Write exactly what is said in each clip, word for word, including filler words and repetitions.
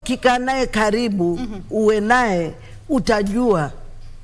Kika nae karibu, mm -hmm. uwe nae, utajua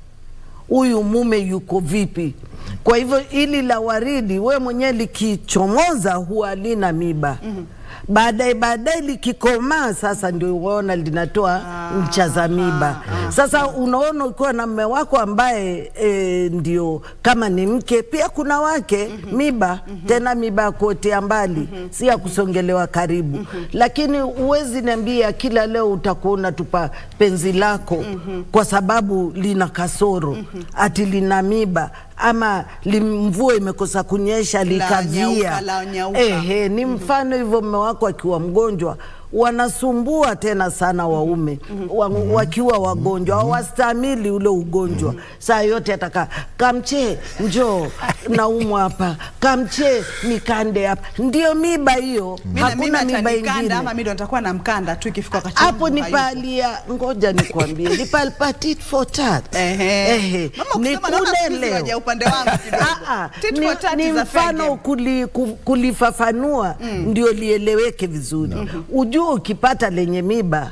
huyu mume yuko vipi. Kwa hivyo ili la waridi, we mwenye likichomoza huwa lina miba. Mm -hmm. Baadaye baadaye likikomaa sasa ndio unaona linatoa ah, ncha za miba. Ah, ah, sasa unaona ukiwa na mume wako ambaye e, ndio kama ni mke, pia kuna wake mm -hmm. miba, mm -hmm. tena miba kote mbali, mm -hmm. si ya kusongelewa karibu. Mm -hmm. Lakini uwezi niambia kila leo utakuona tupa penzi lako mm -hmm. kwa sababu lina kasoro, mm -hmm. ati lina miba ama mvua imekosa kunyesha likavia. Ehe, ni mfano hivyo. Mume wako akiwa mgonjwa wanasumbua tena sana waume mm -hmm. wa, wakiwa wagonjwa mm -hmm. hawastahimili ule ugonjwa mm -hmm. saa yote ataka kamche njoo naumwa hapa, kamche nikande hapa. Ndio miba hiyo, hakuna miba ingine. Ama mimi ndo nitakuwa na mkanda tu ikifika wakati hapo. Ni palia, ngoja nikwambie, ni palpatit for tat. Ehe ehe, ni kule leo upande wangu kidogo. Ni, ni mfano kuli, kulifafanua mm. ndio lieleweke vizuri. mm -hmm. Ujua ukipata lenye miba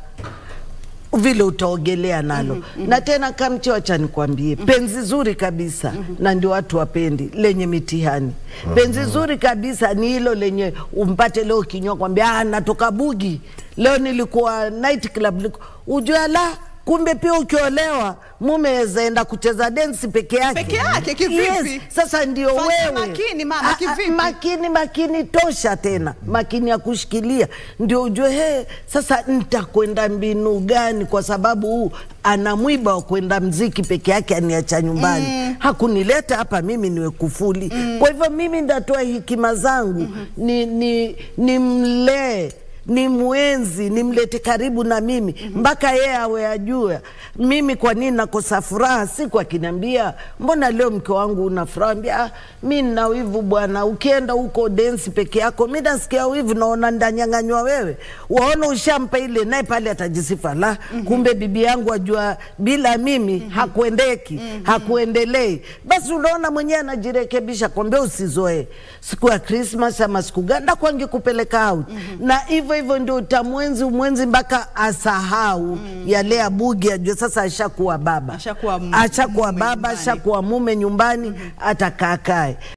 vile utaogelea nalo. mm -hmm. Na tena kamche, wacha nikwambie, mm -hmm. penzi zuri kabisa mm -hmm. na ndio watu wapendi lenye mitihani. mm -hmm. Penzi zuri kabisa ni hilo lenye umpate leo kinywa kwambia ah, natoka bugi leo, nilikuwa night club. Ujua la kumbe pia ukiolewa mume zaenda kucheza dance peke yake. Peke yake kivipi? Yes, sasa ndio wewe. Makini mama, kivipi? Makini makini tosha tena. Makini ya kushikilia. Ndio ujue he, sasa nitakwenda mbinu gani, kwa sababu huu ana mwiba wa kwenda mziki peke yake aniacha nyumbani. Mm. Hakunileta hapa mimi niwe kufuli. Mm. Kwa hivyo mimi ndatoa hekima zangu. Mm -hmm. ni ni ni mlee, ni mwenzi, ni mlete karibu na mimi mpaka mm -hmm. yeye awe ajua mimi kwa nini nakosa furaha. Siku akiniambia mbona leo mke wangu una furaha, ambia ah, mimi nina wivu bwana, ukienda huko dance peke yako mimi nasikia wivu, naona ndanyang'anywa wewe. Waona ushampa ile, naye pale atajisifa la mm -hmm. kumbe bibi yangu ajua bila mimi mm -hmm. hakuendeki, mm -hmm. hakuendelei. Basi unaona mwenyewe anajirekebisha, kwambia usizoe siku ya Christmas ama siku ganda kwangi kupeleka out. mm -hmm. Na hivyo hivyo ndio utamwenzi umwenzi mpaka asahau mm. yale ya bugi, ajue sasa ashakuwa baba, ashakuwa baba, ashakuwa mume nyumbani, mm -hmm. atakakae.